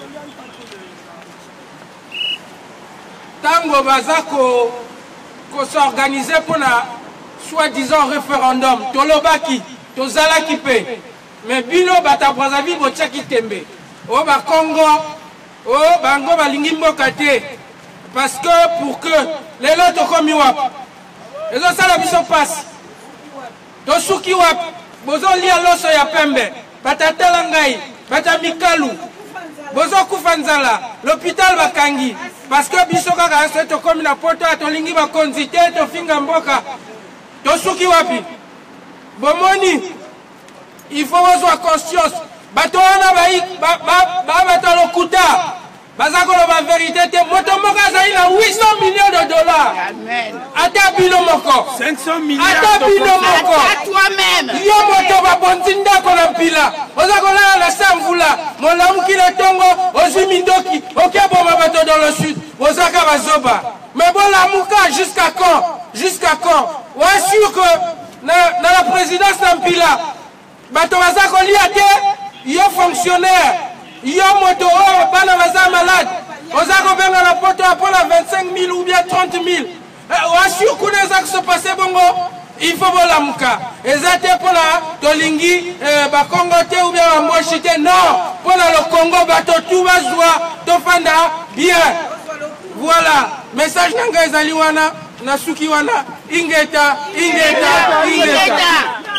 Tango baza ko ko s'organiser pour na soi-disant référendum. Tolobaki, tozalaki pe. Mais bino bata Brazzaville bo tchaki tembe. O ba Congo, o bango balingi mboka te. Parce que pour que les lots comme wap. Les autres ça la biso passe. Tosuki wap, bozo lia loso ya pembe. Batatela ngai, bata mikalu. Bozo kufanzala, l'hôpital bakangi. Parce que biso kaka c'est comme na poto atolingi ba konzite to finga mboka. Tosuki wapi. Bomoni. Il faut avoir conscience. Bato wana ba ba ba bato lokuta. Bazako la vérité te moto moka za ina huit cents millions de dollars. Amen. Ata bino moko. cinq cents millions. Ata bino moko. À toi-même. Yo moto ba bonzinda ko na pila. Ozako la la samvula. Molamu ki le tongo ozimindoki. Okebo bato dans le sud. Ozaka bazoba. Mais bon la muka jusqu'à quand? Jusqu'à quand? On est sûr que dans la présidence d'Ampila, bato bazako liate, yo fonctionnaire. Yo moto oh bana baza malade. Ozako benga la poto pour la vingt-cinq mille ou bien trente mille. On assure qu'on est se passer bongo. Il faut la muka. Ezate pour la tolingi ba Congo te ou bien ba Moshite non. Pour le Congo bato tout va joie to fanda bien. Voilà. Message nanga ezali wana na suki wana ingeta ingeta ingeta.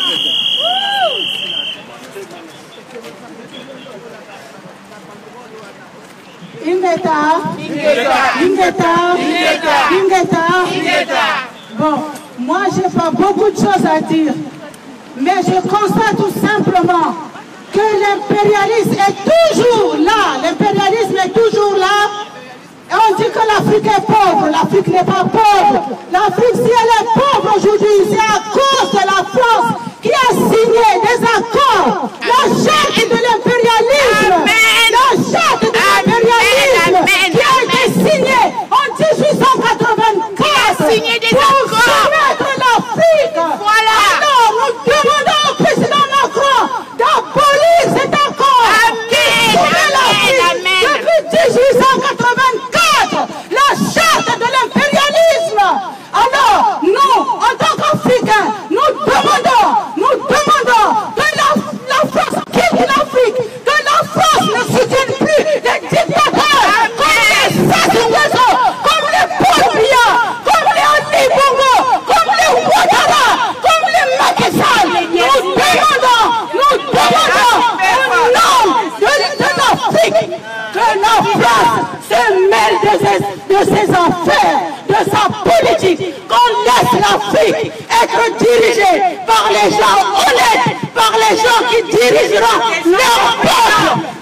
Ingeta, Ingeta, Ingeta, Ingeta. Bon, moi j'ai pas beaucoup de choses à dire, mais je constate tout simplement que l'impérialisme est toujours là, l'impérialisme est toujours là. Et on dit que l'Afrique est pauvre, l'Afrique n'est pas pauvre. L'Afrique, si elle est pauvre aujourd'hui, c'est à cause de la France qui a signé des accords. La charte de l'impérialisme, la charte de l'impérialisme qui a été signée en mille huit cent quatre-vingt-quatre signé des pour accords. Soumettre l'Afrique. Voilà. Alors, nous demandons au président Macron d'abolir cet accord. Amen. Amen. Amen. Depuis mille huit cent quatre-vingt-quatre, la charte de l'impérialisme. Alors, nous, en tant qu'Africains, nous demandons, nous demandons que la, la France quitte l'Afrique, que la France ne soutienne plus les dictateurs comme les Sassou Nguesso, comme les Paul Biya, comme les Ali Bongo, comme les Ouattara, comme les Macky Sall. Nous demandons, nous demandons au nom de, de l'Afrique que la France se mêle de ses, de ses affaires, de sa politique, qu'on laisse l'Afrique être dirigée par les gens honnêtes, par les gens qui dirigeront leur peuple.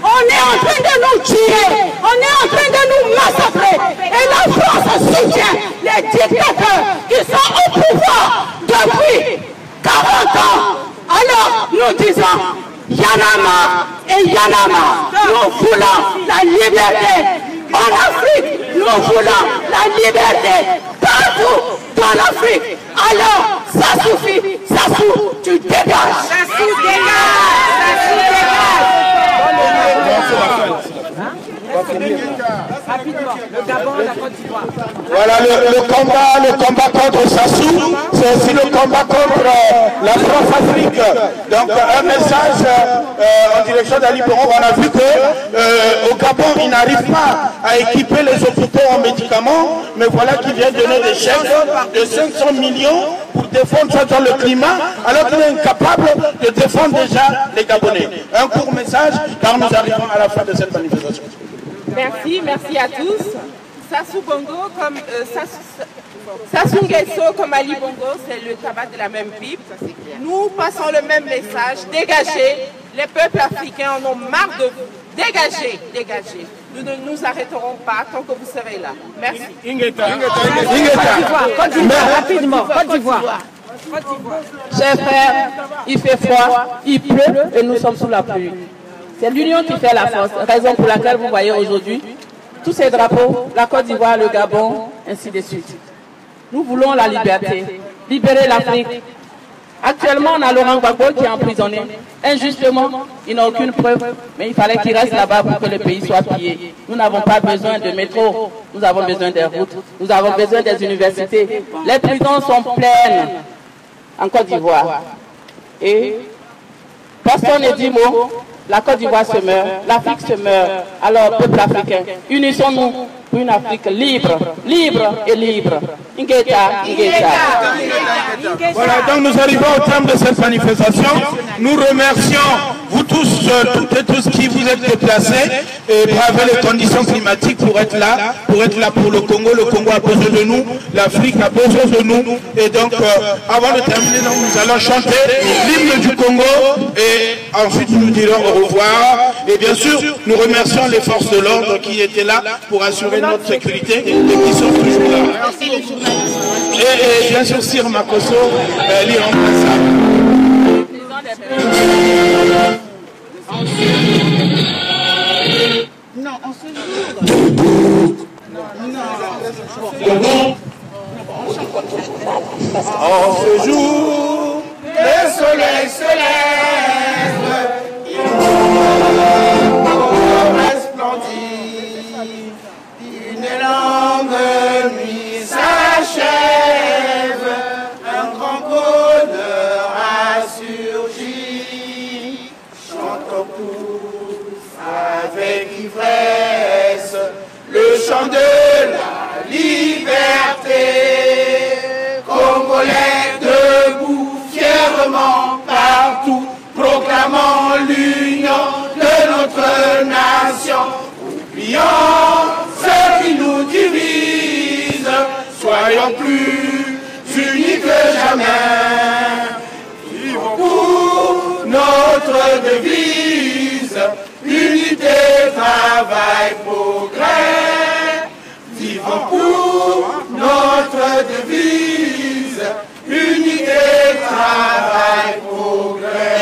On est en train de nous tuer, on est en train de nous massacrer. Et la France soutient les dictateurs qui sont au pouvoir depuis quarante ans. Alors nous disons, Yanama et Yanama, nous voulons la liberté. En Afrique, nous voulons la liberté partout dans l'Afrique. Alors, ça suffit, Sassou, tu dégages. Sassou dégage, Sassou dégage. Le Gabon, la Côte d'Ivoire. Voilà le, le combat, le combat contre Sassou, c'est aussi le combat contre euh, la France-Afrique. Donc un message euh, en direction d'Ali Bongo. On a vu que euh, au Gabon, ils n'arrivent pas à équiper les hôpitaux en médicaments, mais voilà qu'ils viennent donner des chèques de cinq cents millions pour défendre ça dans le climat, alors qu'il est incapable de défendre déjà les Gabonais. Un court message, car nous arrivons à la fin de cette manifestation. Merci, merci à tous. Sassou Bongo comme euh, Sassou, Sassou Nguesso comme Ali Bongo, c'est le tabac de la même pipe. Nous passons le même message. Dégagez. Les peuples africains en ont marre de vous. Dégagez, dégagez. Nous ne nous arrêterons pas tant que vous serez là. Merci. Ingeta. Ingeta. Côte d'Ivoire, rapidement. Côte d'Ivoire. Chers frères, il fait froid, il pleut et nous sommes sous la pluie. C'est l'union qui fait la force, raison pour laquelle vous voyez aujourd'hui tous ces drapeaux, la Côte d'Ivoire, le Gabon, ainsi de suite. Nous voulons la liberté, libérer l'Afrique. Actuellement, on a Laurent Gbagbo qui est emprisonné. Injustement, il n'a aucune preuve, mais il fallait qu'il reste là-bas pour que le pays soit pillé. Nous n'avons pas besoin de métro, nous avons besoin des routes, nous avons besoin des universités. Les prisons sont pleines en Côte d'Ivoire. Et personne ne dit mot. La Côte d'Ivoire se meurt, l'Afrique se meurt. Alors, peuple africain, unissons-nous pour une Afrique libre, libre et libre. Ingeta, Ingeta. Voilà, donc nous arrivons au terme de cette manifestation. Nous remercions vous tous, euh, toutes et tous qui vous êtes déplacés et bravé les conditions climatiques pour être là, pour être là pour le Congo. Le Congo a besoin de nous, l'Afrique a besoin de nous. Et donc, euh, avant de terminer, donc, nous allons chanter l'hymne du Congo et ensuite nous dirons au revoir. Et bien sûr, nous remercions les forces de l'ordre qui étaient là pour assurer notre sécurité et qui sont toujours là. Et, et bien sûr, Sir Makosso, euh, l'irremplaçable. Non, on se joue. En ce jour, le soleil se lève, il resplendit, une longue nuit s'achève, un grand bonheur a surgi, chantons tous avec ivresse le chant de la liberté. Congolais debout fièrement partout, proclamant l'union de notre nation. Oublions ce qui nous divise, soyons plus unis que jamais. Vivons pour notre devise, unité, travail, progrès. Vivons pour notre devise, unité, travail, progrès.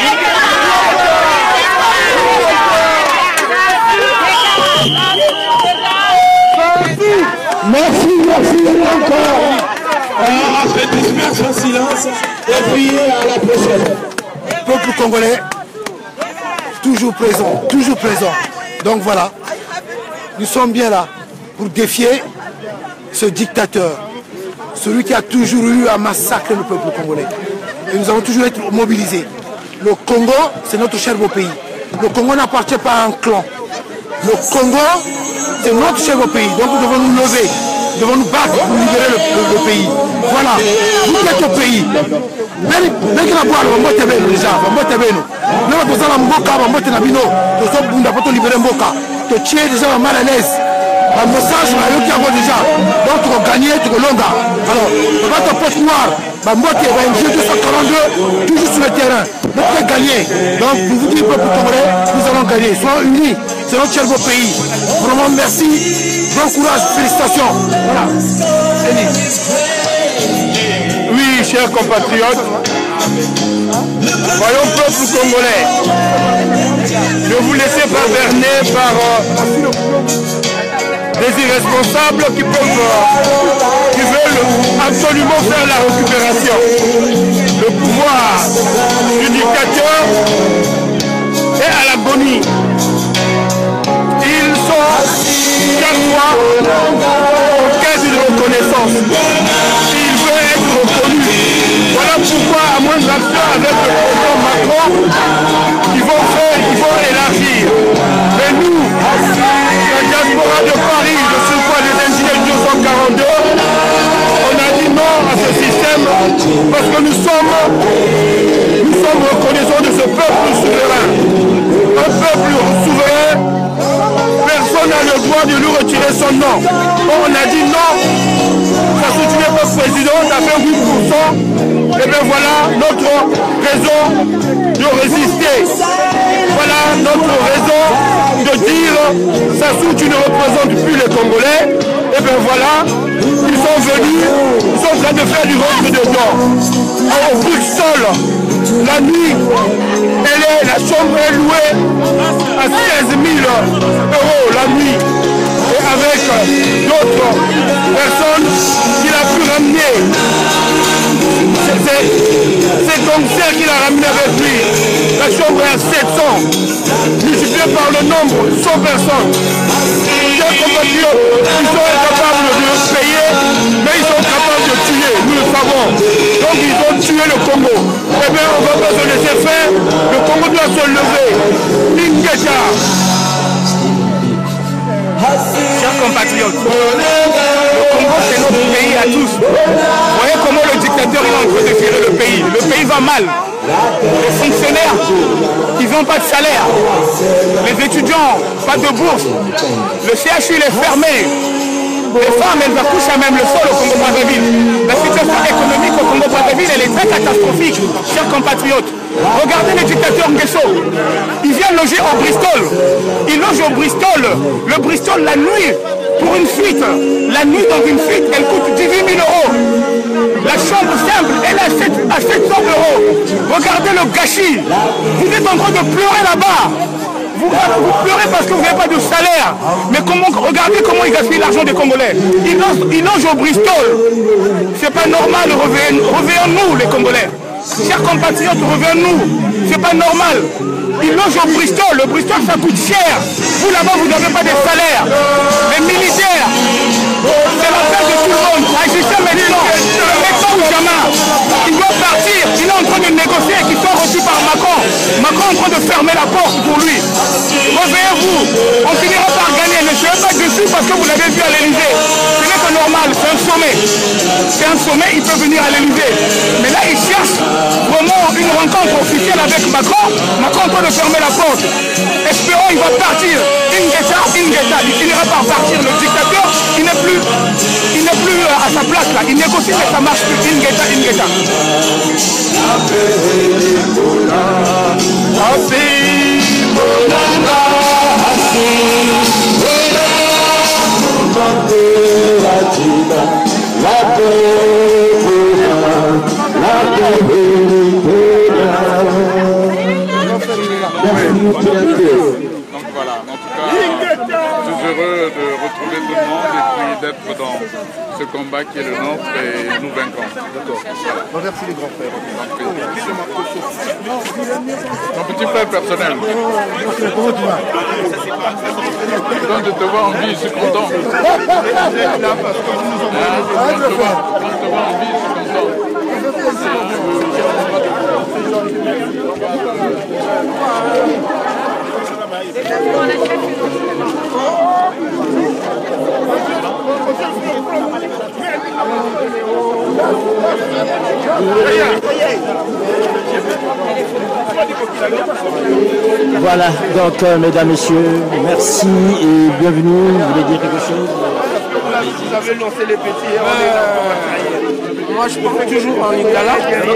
Merci, merci encore. On se disperse en silence et puis à la prochaine. Peuple congolais, toujours présent, toujours présent. Donc voilà, nous sommes bien là pour défier ce dictateur, celui qui a toujours eu à massacrer le peuple congolais. Et nous allons toujours être mobilisés. Le Congo, c'est notre cher beau pays. Le Congo n'appartient pas à un clan. Le Congo, c'est notre cher beau pays. Donc nous devons nous lever, nous devons nous battre pour libérer le, le, le pays. Voilà, vous êtes au pays. Dès que la boîte, on va te bien déjà, on va te bien. Nous avons besoin de Mboka, on va te bien. Nous avons libérer Mboka. Tu es déjà mal à l'aise. Un message, on a eu qui a déjà. Donc tu vas gagner, tu vas longa. Alors, on va te poste noir. Bambote, M G deux cent quarante-deux, toujours sur le terrain. Nous pouvons gagner. Donc, pour vous dire, peuple congolais, nous allons gagner. Soyons unis, c'est notre cher beau pays. Vraiment, merci. Bon courage, félicitations. Voilà. Oui, chers compatriotes, voyons peuple congolais. Ne vous laissez pas berner par euh, des irresponsables qui peuvent, euh, qui veulent absolument faire la récupération. Le pouvoir du dictateur est à l'agonie. Ils sont chaque fois en quête de reconnaissance. Ils veulent être reconnus. Voilà pourquoi, à moindre action avec le président Macron, ils vont faire, ils vont élargir. Mais nous, la diaspora de Paris, de surcroît des ingénieurs deux cent quarante-deux, on a dit non à ce système parce que nous sommes, nous sommes reconnaissants de ce peuple souverain. Un peuple souverain, personne n'a le droit de lui retirer son nom. On a dit non, ça soutient votre président, ça fait huit pour cent. Et bien voilà notre raison de résister. Voilà notre raison de dire, Sassou, tu ne représentes plus les Congolais. Et bien voilà, ils sont venus, ils sont en train de faire du rentre dedans. Au Bruxelles, la nuit, elle est, la chambre est louée à seize mille euros la nuit. Et avec d'autres personnes qu'il a pu ramener. C'est donc celle qu'il a ramené avec lui. La chambre est à sept cents. Multiplié par le nombre, cent personnes. Chers compatriotes, ils sont incapables de payer, mais ils sont capables de tuer, nous le savons. Donc ils ont tué le Congo. Eh bien, on ne va pas se laisser faire. Le Congo doit se lever. Ingeta. Chers compatriotes, le Congo c'est notre pays à tous. Vous voyez comment le dictateur est en train de gérer le pays. Le pays va mal. Les fonctionnaires, ils n'ont pas de salaire. Les étudiants, pas de bourse. Le C H U il est fermé. Les femmes, elles accouchent à même le sol au Congo-Brazzaville. La situation économique au Congo-Brazzaville, elle est très catastrophique, chers compatriotes. Regardez le dictateur Nguesso. Il vient loger au Bristol. Il loge au Bristol. Le Bristol, la nuit, pour une fuite. La nuit dans une fuite, elle coûte dix-huit mille euros. La chambre simple, elle est à sept cents euros. Regardez le gâchis. Vous êtes en train de pleurer là-bas. Vous, vous pleurez parce que vous n'avez pas de salaire. Mais comment, regardez comment ils gaspillent l'argent des Congolais. Ils logent, ils logent au Bristol. C'est pas normal. Revenons-nous, les Congolais. Chers compatriotes, revenons-nous. C'est pas normal. Ils logent au Bristol. Le Bristol, ça coûte cher. Vous, là-bas, vous n'avez pas de salaire. Les militaires, c'est la fête de tout le monde. Agissez maintenant. Mettons Oujama. Il doit partir. Il est en train de négocier et qui sont reçus par Macron. Macron est en train de fermer la porte pour lui. Réveillez-vous. On finira par gagner. Ne soyez pas dessus parce que vous l'avez vu à l'Élysée. Ce n'est pas normal. C'est un sommet. C'est un sommet. Il peut venir à l'Élysée. Mais là, il cherche vraiment une rencontre officielle avec Macron. Macron est en train de fermer la porte. Espérons il va partir. Ingeta, Ingeta, il finira par partir. Le dictateur, il n'est plus, il n'est plus à sa place là. Il négocie mais ça marche plus. Ingeta, Ingeta. Donc voilà, en tout cas, je suis heureux de retrouver tout le monde et puis d'être dans ce combat qui est le nôtre et nous vaincrons. D'accord. Remercie les grands frères. Mon petit frère personnel. Comment tu vas? Quand je te vois en vie, je suis content. Quand je te vois en vie, je suis content. Voilà, donc euh, mesdames, messieurs, merci et bienvenue. Vous voulez dire quelque chose? vous avez lancé les petits et on est là. Moi je porte toujours en lingala.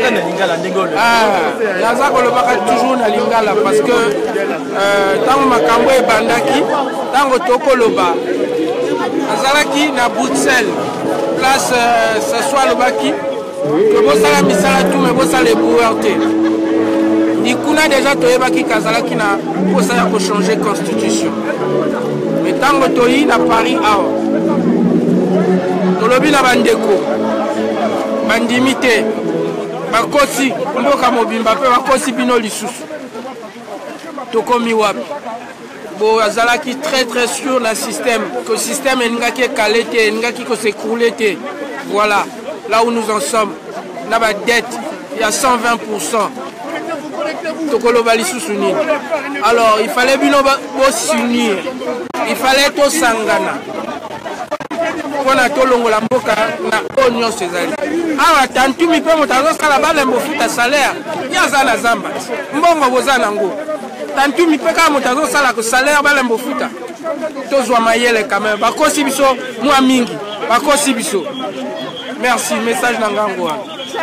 Ah, naza kolobaka toujours na lingala parce que tango makambo ebandaki, tango tokoloba nazalaki na Bruxelles, place ce soir lobaki que bosala misala tout mais bosala eboueur te. Ikuna déjà toyebaki kazalaki na posa ya ko changer constitution. Mais tango toyi na Paris awa tolobi na bandeko bandimité bakosi mboka mobimba pe bakosi bino lisusu tokomi wapi bo azalaki très très sûr na système que système engaki calé te engaki ko s'écrouler te. Voilà là où nous en sommes na ba dette il y a cent vingt pour cent tokoloba lisusu nini. Alors il fallait bino bo s'unir, il fallait to sangana pona tolongola mboka na onyo sezali awa tantumi pe motazo sala bale mbofuta salaire yaza na zamba mbongo boza nango tantumi pe ka motazo sala ko salaire bale mbofuta tozwa mayele quand même bakosi biso mwa mingi bakosi biso. Merci, message na ngango.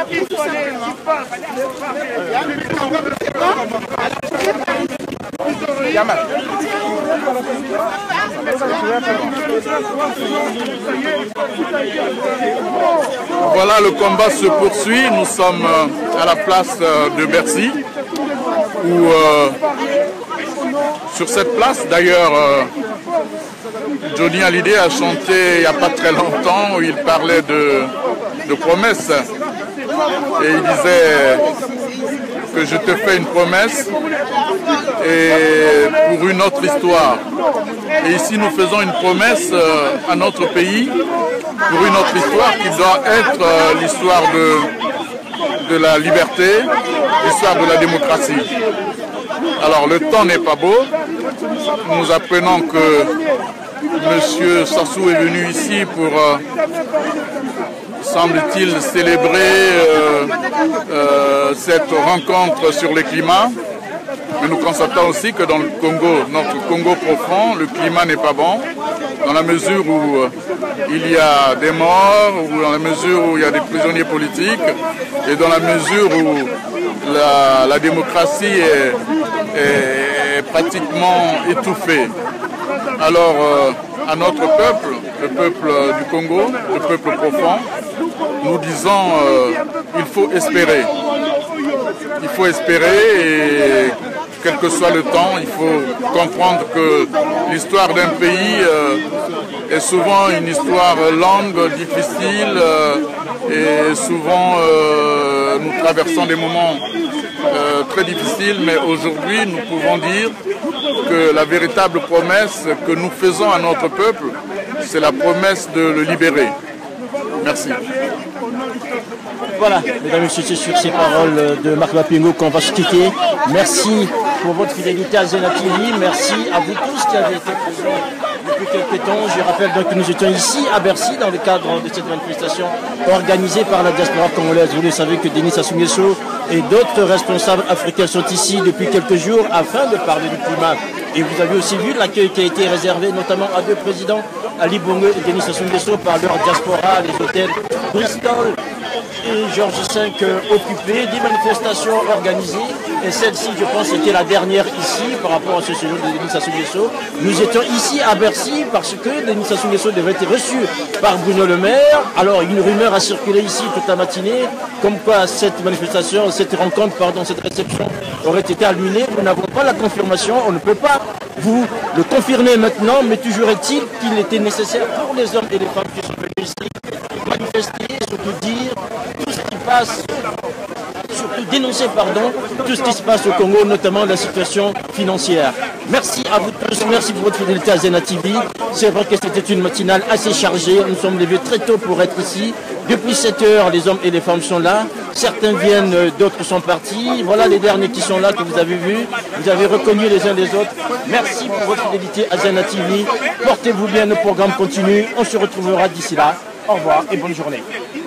Voilà, le combat se poursuit. Nous sommes à la place de Bercy, où euh, sur cette place, d'ailleurs, euh, Johnny Hallyday a chanté il n'y a pas très longtemps, où il parlait de, de promesses. Et il disait que je te fais une promesse et pour une autre histoire. Et ici nous faisons une promesse à notre pays pour une autre histoire qui doit être l'histoire de, de la liberté, l'histoire de la démocratie. Alors le temps n'est pas beau. Nous apprenons que M. Sassou est venu ici pour, euh, semble-t-il, célébrer euh, euh, cette rencontre sur le climat. Mais nous constatons aussi que dans le Congo, notre Congo profond, le climat n'est pas bon, dans la mesure où euh, il y a des morts, ou dans la mesure où il y a des prisonniers politiques, et dans la mesure où la, la démocratie est, est pratiquement étouffée. Alors, euh, à notre peuple, le peuple du Congo, le peuple profond, nous disons euh, il faut espérer. Il faut espérer et quel que soit le temps, il faut comprendre que l'histoire d'un pays euh, est souvent une histoire longue, difficile euh, et souvent euh, nous traversons des moments euh, très difficiles, mais aujourd'hui nous pouvons dire que la véritable promesse que nous faisons à notre peuple, c'est la promesse de le libérer. Merci. Voilà, mesdames et messieurs, c'est sur ces paroles de Marc Mapingo qu'on va se quitter. Merci pour votre fidélité à Zena T V. Merci à vous tous qui avez été présents depuis quelques temps. Je rappelle donc que nous étions ici à Bercy dans le cadre de cette manifestation organisée par la diaspora congolaise. Vous le savez que Denis Sassou Nguesso et d'autres responsables africains sont ici depuis quelques jours afin de parler du climat. Et vous avez aussi vu l'accueil qui a été réservé notamment à deux présidents, Ali Bongo et Denis Sassou Nguesso, par leur diaspora, les hôtels Bristol et Georges cinq euh, occupés, des manifestations organisées. Et celle-ci, je pense, était la dernière ici par rapport à ce séjour de Denis Sassou Nguesso. Nous étions ici à Bercy parce que Denis Sassou Nguesso devait être reçu par Bruno Le Maire. Alors, une rumeur a circulé ici toute la matinée, comme quoi cette manifestation, cette rencontre, pardon, cette réception aurait été annulée. Nous n'avons pas la confirmation, on ne peut pas vous le confirmer maintenant, mais toujours est-il qu'il était nécessaire pour les hommes et les femmes qui sont venus ici manifester, surtout dire tout ce qui passe, surtout dénoncer, pardon, tout ce qui se passe au Congo, notamment la situation financière. Merci à vous tous, merci pour votre fidélité à Zena T V. C'est vrai que c'était une matinale assez chargée, nous sommes levés très tôt pour être ici. Depuis sept heures, les hommes et les femmes sont là. Certains viennent, d'autres sont partis. Voilà les derniers qui sont là, que vous avez vus. Vous avez reconnu les uns les autres. Merci pour votre fidélité à Zena T V. Portez-vous bien, nos programmes continuent. On se retrouvera d'ici là. Au revoir et bonne journée.